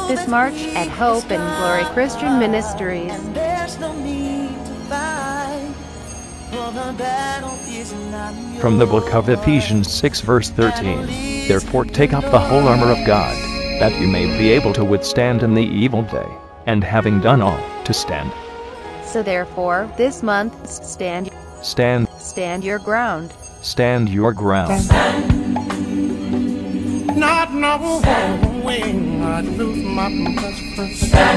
this March at Hope and Glory Christian Ministries. From the book of Ephesians 6 verse 13, therefore take up the whole armor of God, that you may be able to withstand in the evil day, and having done all, to stand. So therefore, this month, stand your ground. Stand your ground. Not knowing I'd lose my best friend.